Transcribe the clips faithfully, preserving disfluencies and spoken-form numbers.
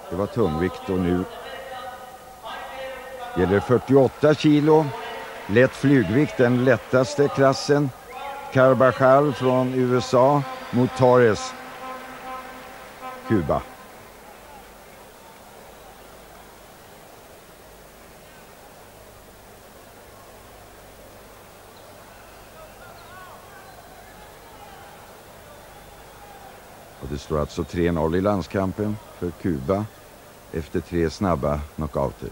Det var tungvikt och nu gäller fyrtioåtta kilo. Lätt flygvikt, den lättaste klassen. Carvajal från U S A mot Torres, Kuba. Och det står alltså tre noll i landskampen för Kuba efter tre snabba knockouter.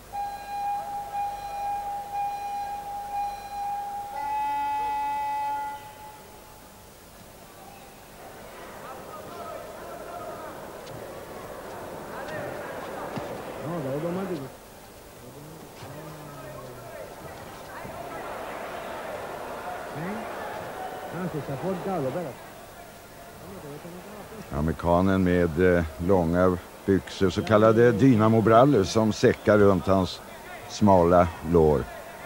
Amerikanen med eh, långa byxor, så kallade dynamobrallor som säckar runt hans smala lår.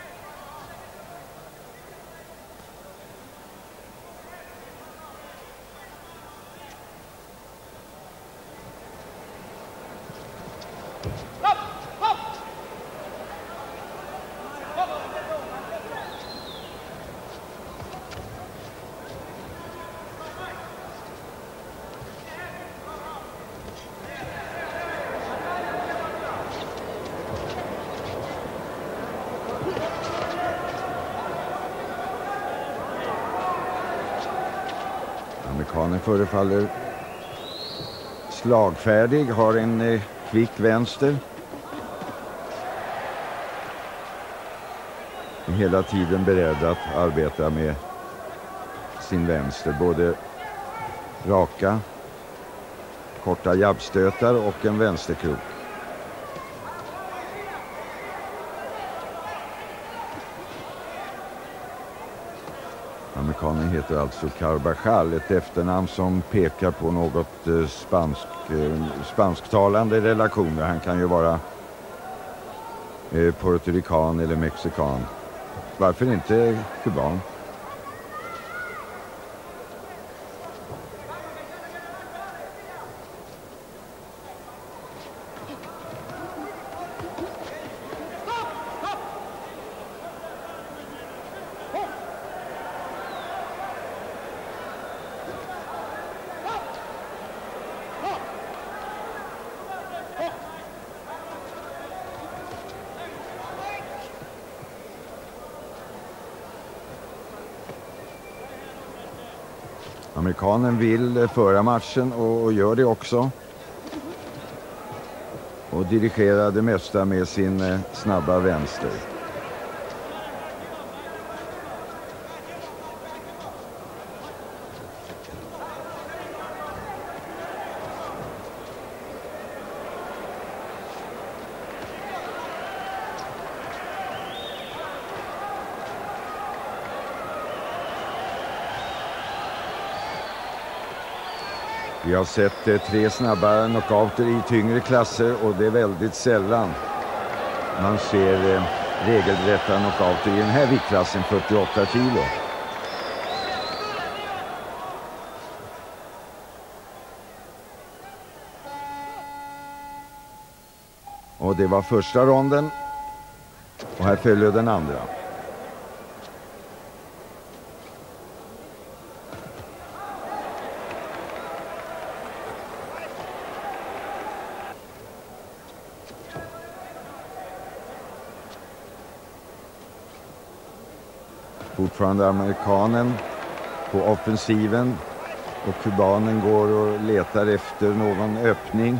Amerikanen förefaller slagfärdig, har en eh, kvick vänster. Är hela tiden beredd att arbeta med sin vänster. Både raka, korta jabbstötar och en vänsterkrok. Amerikanen heter alltså Carvajal, ett efternamn som pekar på något eh, spansk, eh, spansktalande relationer. Han kan ju vara eh, puertorican eller mexikan. Varför inte kuban? Amerikanen vill föra matchen och gör det också. Och dirigerar det mesta med sin snabba vänster. Vi har sett eh, tre snabba knockouter i tyngre klasser och det är väldigt sällan man ser eh, regelrätta knockouter i den här viktklassen, fyrtioåtta kilo. Och det var första ronden och här följer den andra. Fortfarande amerikanen på offensiven och kubanen går och letar efter någon öppning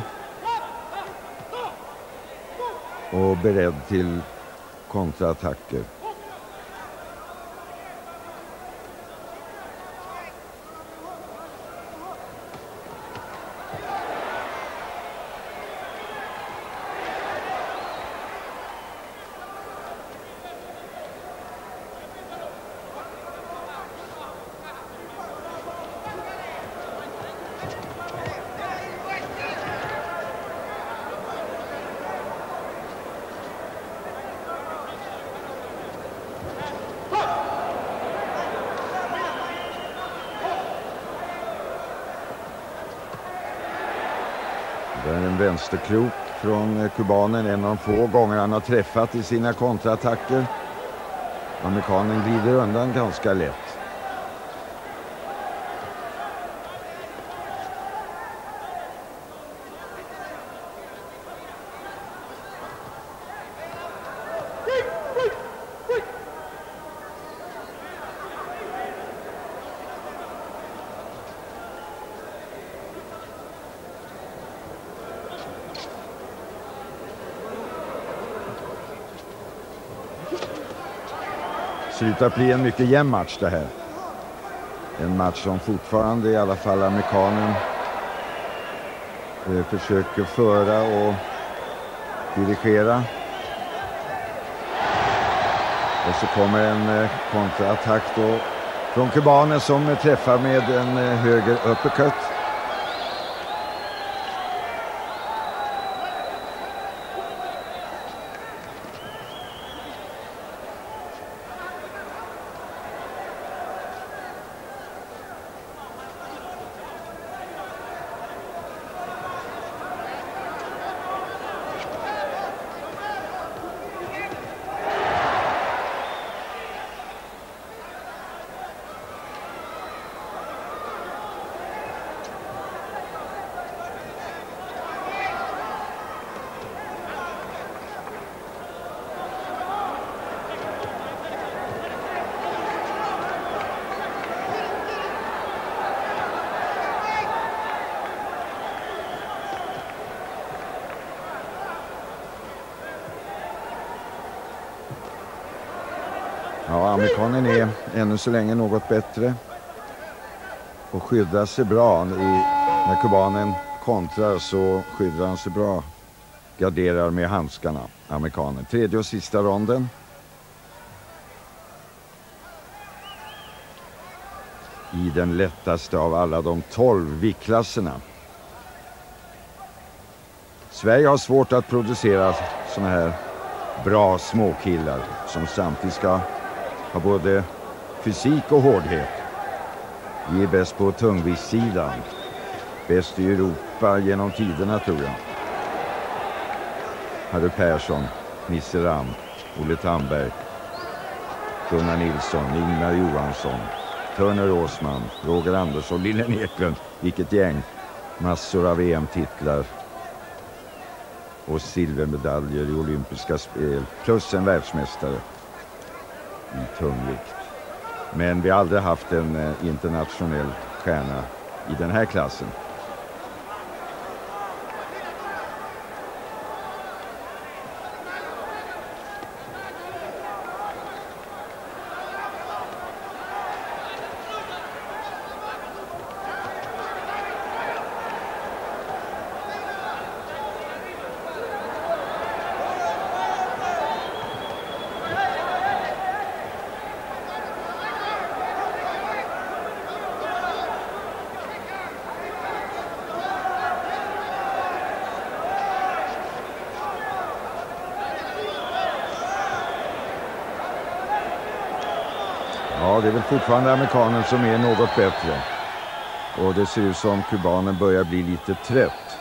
och beredd till kontraattacker. En vänsterkrok från kubanen, en av få gånger han har träffat i sina kontraattacker. Amerikanen glider undan ganska lätt. Ser ut att bli en mycket jämn match det här. En match som fortfarande i alla fall amerikanen eh, försöker föra och dirigera. Och så kommer en eh, kontraattack då från kubanen som eh, träffar med en eh, höger uppercut. Ja, amerikanen är ännu så länge något bättre och skyddar sig bra. I, när kubanen kontrar så skyddar han sig bra. Garderar med handskarna, amerikanen. Tredje och sista ronden. I den lättaste av alla de tolv viktklasserna. Sverige har svårt att producera såna här bra småkillar som samtidigt ska ha både fysik och hårdhet. Vi är bäst på tungviktssidan. Bäst i Europa genom tiderna tror jag. Harry Persson, Nisse Ram, Olle Tamberg, Gunnar Nilsson, Ingmar Johansson, Turner Åsman, Roger Andersson, Lillen Eklund. Vilket gäng. Massor av V M-titlar och silvermedaljer i olympiska spel. Plus en världsmästare i tungvikt. Men vi har aldrig haft en eh, internationell stjärna i den här klassen. Ja, det är väl fortfarande amerikanen som är något bättre. Och det ser ut som kubanen börjar bli lite trött.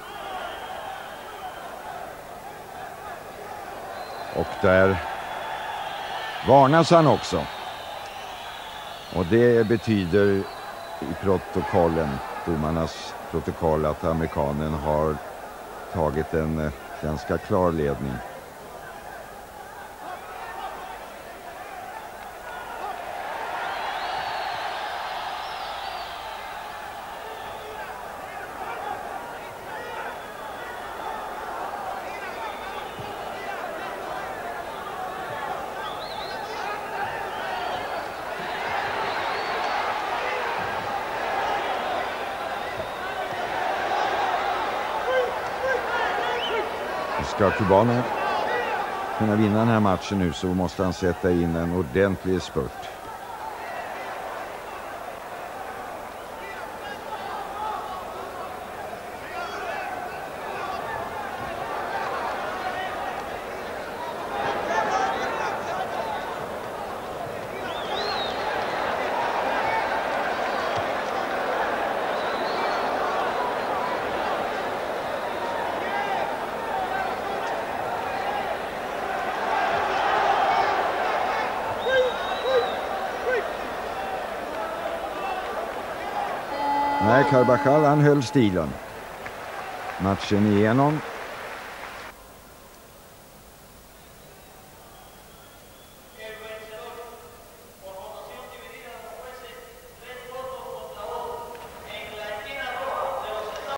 Och där varnas han också. Och det betyder i protokollen, domarnas protokoll, att amerikanen har tagit en eh, ganska klar ledning. Ska kubanen kunna vinna den här matchen nu så måste han sätta in en ordentlig spurt. Nej, Carvajal han höll stilen matchen igenom.